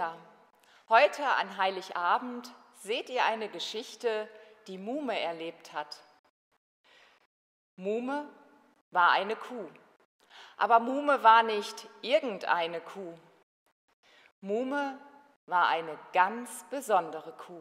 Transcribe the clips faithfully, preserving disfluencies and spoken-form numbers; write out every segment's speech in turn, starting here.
Kinder, heute an Heiligabend seht ihr eine Geschichte, die Muhme erlebt hat. Muhme war eine Kuh, aber Muhme war nicht irgendeine Kuh. Muhme war eine ganz besondere Kuh.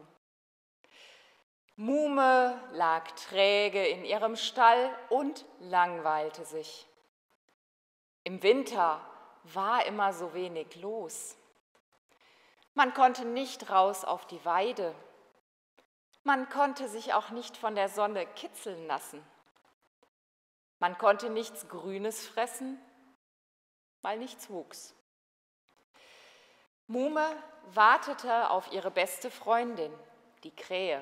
Muhme lag träge in ihrem Stall und langweilte sich. Im Winter war immer so wenig los. Man konnte nicht raus auf die Weide. Man konnte sich auch nicht von der Sonne kitzeln lassen. Man konnte nichts Grünes fressen, weil nichts wuchs. Muhme wartete auf ihre beste Freundin, die Krähe.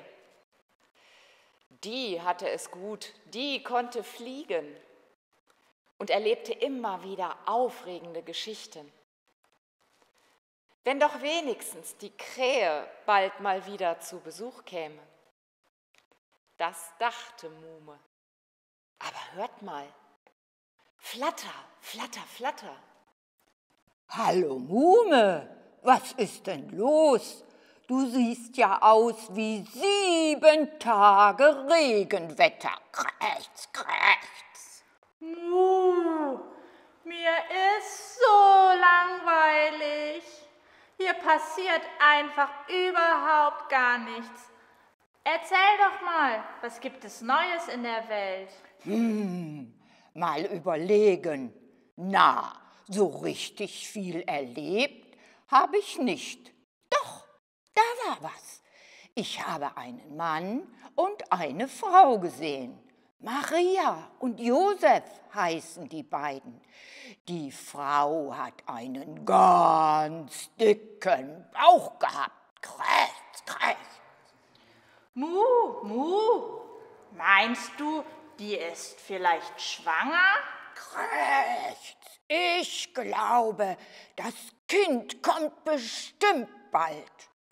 Die hatte es gut, die konnte fliegen und erlebte immer wieder aufregende Geschichten. Wenn doch wenigstens die Krähe bald mal wieder zu Besuch käme. Das dachte Muhme. Aber hört mal, flatter, flatter, flatter. Hallo Muhme, was ist denn los? Du siehst ja aus wie sieben Tage Regenwetter. Krächz, krächz. Muh, mir ist so langweilig. Hier passiert einfach überhaupt gar nichts. Erzähl doch mal, was gibt es Neues in der Welt? Hm, mal überlegen. Na, so richtig viel erlebt habe ich nicht. Doch, da war was. Ich habe einen Mann und eine Frau gesehen. Maria und Josef heißen die beiden. Die Frau hat einen ganz dicken Bauch gehabt. Krächz, krächz. Muh, Muh, meinst du, die ist vielleicht schwanger? Krächz. Ich glaube, das Kind kommt bestimmt bald.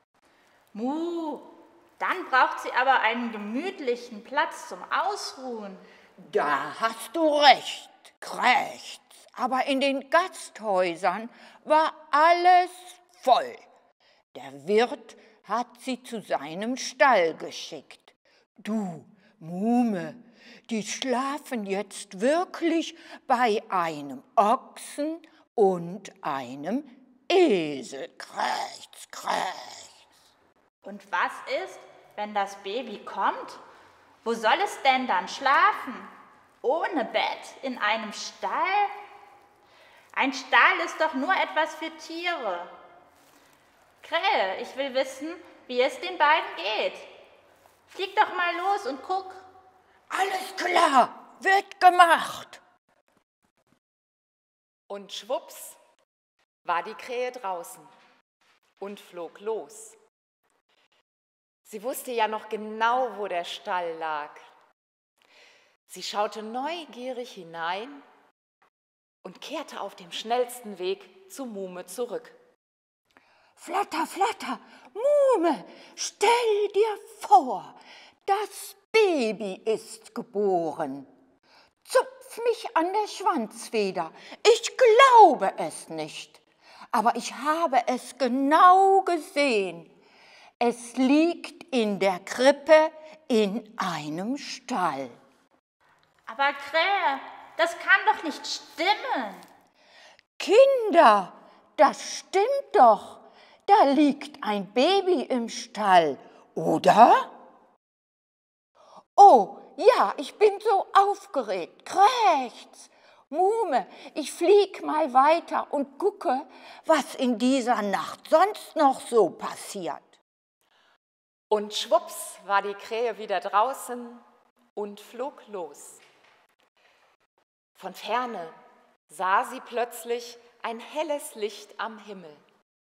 Muh, dann braucht sie aber einen gemütlichen Platz zum Ausruhen. Da hast du recht, Krächz. Aber in den Gasthäusern war alles voll. Der Wirt hat sie zu seinem Stall geschickt. Du, Muhme, die schlafen jetzt wirklich bei einem Ochsen und einem Esel. Krächz, krächz. Und was ist, wenn das Baby kommt? Wo soll es denn dann schlafen? Ohne Bett in einem Stall? Ein Stall ist doch nur etwas für Tiere. Krähe, ich will wissen, wie es den beiden geht. Flieg doch mal los und guck. Alles klar, wird gemacht. Und schwupps war die Krähe draußen und flog los. Sie wusste ja noch genau, wo der Stall lag. Sie schaute neugierig hinein und kehrte auf dem schnellsten Weg zu Muhme zurück. Flatter, flatter, Muhme, stell dir vor, das Baby ist geboren. Zupf mich an der Schwanzfeder, ich glaube es nicht, aber ich habe es genau gesehen. Es liegt in der Krippe in einem Stall. Aber Krähe, das kann doch nicht stimmen. Kinder, das stimmt doch. Da liegt ein Baby im Stall, oder? Oh, ja, ich bin so aufgeregt. Krächz. Muhme, ich flieg mal weiter und gucke, was in dieser Nacht sonst noch so passiert. Und schwupps war die Krähe wieder draußen und flog los. Von ferne sah sie plötzlich ein helles Licht am Himmel.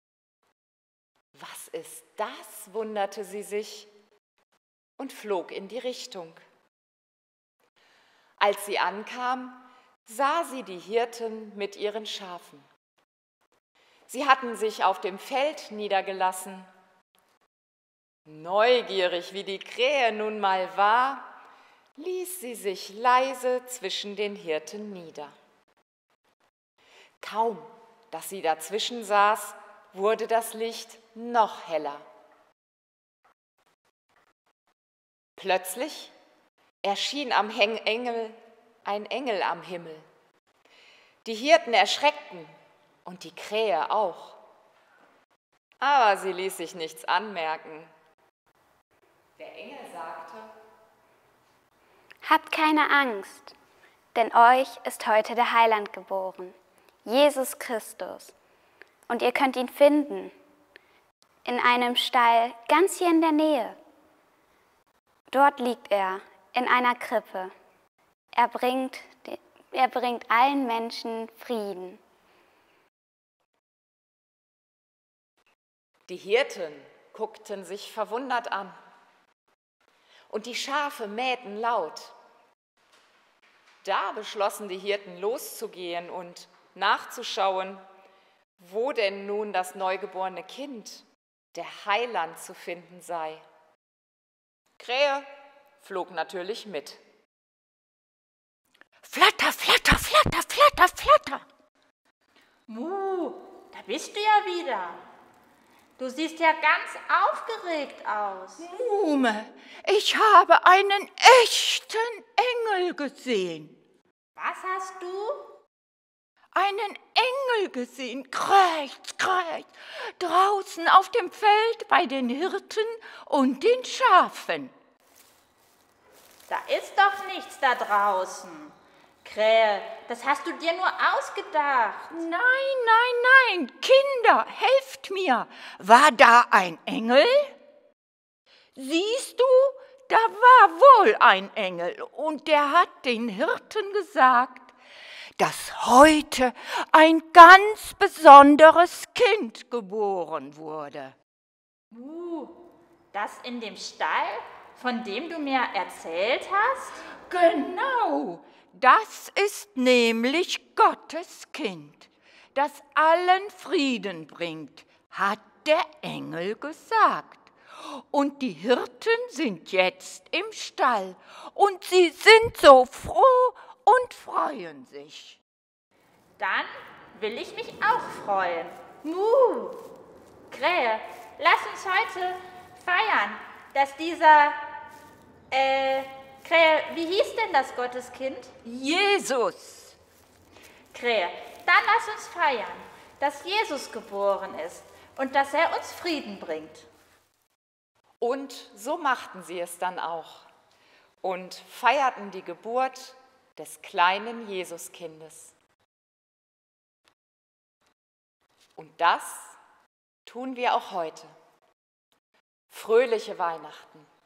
Was ist das, wunderte sie sich und flog in die Richtung. Als sie ankam, sah sie die Hirten mit ihren Schafen. Sie hatten sich auf dem Feld niedergelassen. Neugierig, wie die Krähe nun mal war, ließ sie sich leise zwischen den Hirten nieder. Kaum, dass sie dazwischen saß, wurde das Licht noch heller. Plötzlich erschien am Engel ein Engel am Himmel. Die Hirten erschreckten und die Krähe auch. Aber sie ließ sich nichts anmerken. Der Engel sagte: Habt keine Angst, denn euch ist heute der Heiland geboren, Jesus Christus. Und ihr könnt ihn finden in einem Stall ganz hier in der Nähe. Dort liegt er in einer Krippe. Er bringt, er bringt allen Menschen Frieden. Die Hirten guckten sich verwundert an und die Schafe mähten laut. Da beschlossen die Hirten loszugehen und nachzuschauen, wo denn nun das neugeborene Kind, der Heiland, zu finden sei. Krähe flog natürlich mit. Flatter, flatter, flatter, flatter, flatter. Muh, da bist du ja wieder. Du siehst ja ganz aufgeregt aus. Muhme, ich habe einen echten Engel gesehen. Was hast du? Einen Engel gesehen, krächz, krächz, draußen auf dem Feld bei den Hirten und den Schafen. Da ist doch nichts da draußen. Krähe, das hast du dir nur ausgedacht. Nein, nein, nein, Kinder, helft mir. War da ein Engel? Siehst du, da war wohl ein Engel und der hat den Hirten gesagt, dass heute ein ganz besonderes Kind geboren wurde. Uh, das in dem Stall, von dem du mir erzählt hast? Genau, das ist nämlich Gottes Kind, das allen Frieden bringt, hat der Engel gesagt. Und die Hirten sind jetzt im Stall und sie sind so froh und freuen sich. Dann will ich mich auch freuen. Muh! Krähe, lass uns heute feiern, dass dieser, äh, Krähe, wie hieß denn das Gotteskind? Jesus. Krähe, dann lass uns feiern, dass Jesus geboren ist und dass er uns Frieden bringt. Und so machten sie es dann auch und feierten die Geburt des kleinen Jesuskindes. Und das tun wir auch heute. Fröhliche Weihnachten.